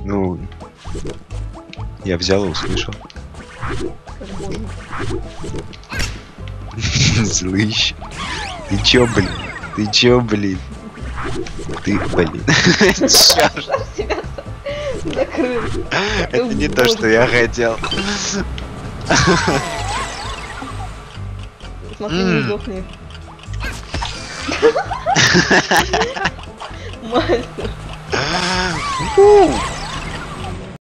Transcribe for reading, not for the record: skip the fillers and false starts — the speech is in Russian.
Ну, я взял и услышал. Слышь. Ты чё, блин? Ты чё, блин? Ты, блин. Чёрт. Закрыл. Это не то, что я хотел. Смотри, не сдохни. Мастер.